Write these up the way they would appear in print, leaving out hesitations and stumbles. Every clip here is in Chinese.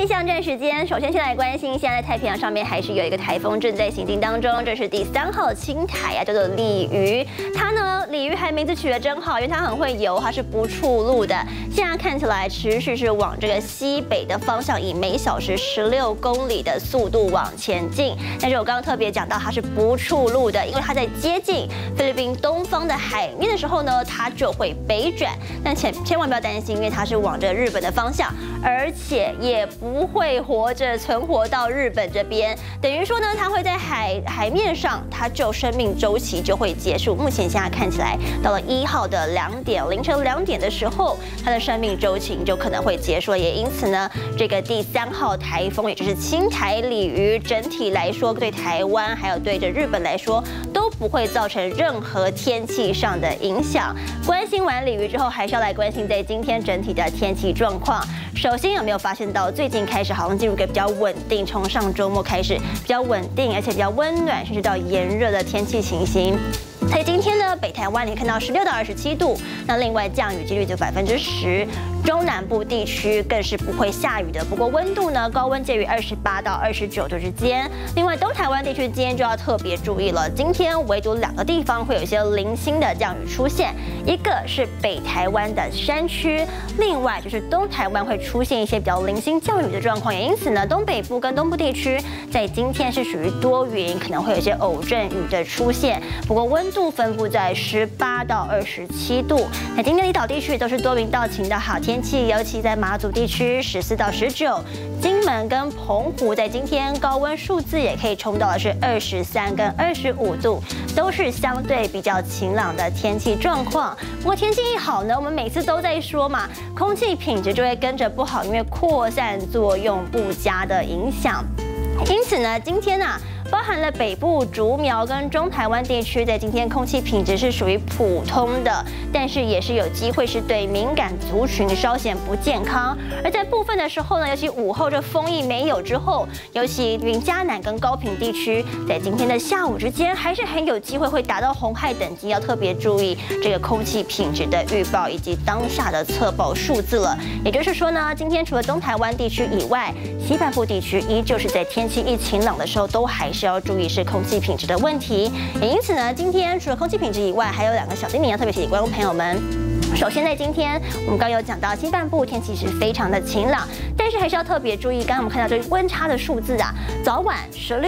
气象站时间，首先先来关心，现在太平洋上面还是有一个台风正在行进当中，这是第3号轻台啊，叫做鲤鱼。它呢，鲤鱼还名字取得真好，因为它很会游，它是不触路的。现在看起来持续是往这个西北的方向，以每小时16公里的速度往前进。但是我刚刚特别讲到，它是不触路的，因为它在接近菲律宾东方的海面的时候呢，它就会北转。但千万不要担心，因为它是往着日本的方向，而且也不会存活到日本这边。等于说呢，它会在海面上，它就生命周期就会结束。目前现在看起来，到了1号的凌晨2点的时候，它的生命周期就可能会结束了。也因此呢，这个第3号台风，也就是轻台鲤鱼，整体来说对台湾还有对着日本来说都不会造成任何天气上的影响。关心完鲤鱼之后，还是要来关心在今天整体的天气状况。首先有没有发现到最近开始好像进入一个比较稳定，从上周末开始比较稳定，而且比较温暖，甚至到炎热的天气情形。所以今天呢，北台湾你看到16到27度，那另外降雨几率就10%，中南部地区更是不会下雨的。不过温度呢，高温介于28到29度之间。另外东台湾地区今天就要特别注意了，今天唯独2个地方会有一些零星的降雨出现，一个是北台湾的山区，另外就是东台湾会出现一些比较零星降雨的状况。也因此呢，东北部跟东部地区在今天是属于多云，可能会有一些偶阵雨的出现。不过温度分布在18到27度。那今天离岛地区都是多云到晴的好天气，尤其在马祖地区14到19，金门跟澎湖在今天高温数字也可以冲到的是23跟25度，都是相对比较晴朗的天气状况。不过天气一好呢，我们每次都在说嘛，空气品质就会跟着不好，因为扩散作用不佳的影响。因此呢，今天包含了北部、竹苗跟中台湾地区，在今天空气品质是属于普通的，但是也是有机会是对敏感族群稍显不健康。而在部分的时候呢，尤其午后这风意没有之后，尤其云嘉南跟高屏地区，在今天的下午之间，还是很有机会会达到红害等级，要特别注意这个空气品质的预报以及当下的测报数字了。也就是说呢，今天除了东台湾地区以外，西半部地区依旧是在天气一晴朗的时候，都还是要注意是空气品质的问题。也因此呢，今天除了空气品质以外，还有2个小叮咛要特别提醒观众朋友们。首先，在今天我们刚有讲到西半部天气是非常的晴朗，但是还是要特别注意，刚刚我们看到这温差的数字早晚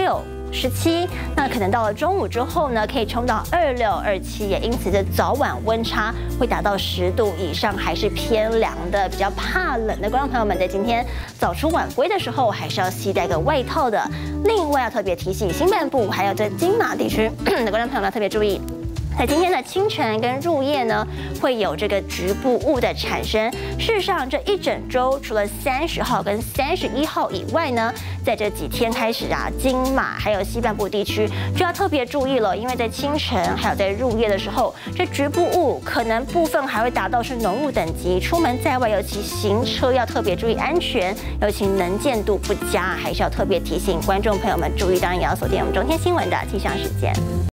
16、17，那可能到了中午之后呢，可以冲到26、27，也因此这早晚温差会达到10度以上，还是偏凉的。比较怕冷的观众朋友们，在今天早出晚归的时候，还是要携带个外套的。另外要特别提醒新半部还有这金马地区的观众朋友们要特别注意。在今天的清晨跟入夜呢，会有这个局部雾的产生。事实上，这一整周除了30号跟31号以外呢，在这几天开始金马还有西半部地区就要特别注意了，因为在清晨还有在入夜的时候，这局部雾可能部分还会达到是浓雾等级。出门在外，尤其行车要特别注意安全，尤其能见度不佳，还是要特别提醒观众朋友们注意。当然也要锁定我们中天新闻的气象时间。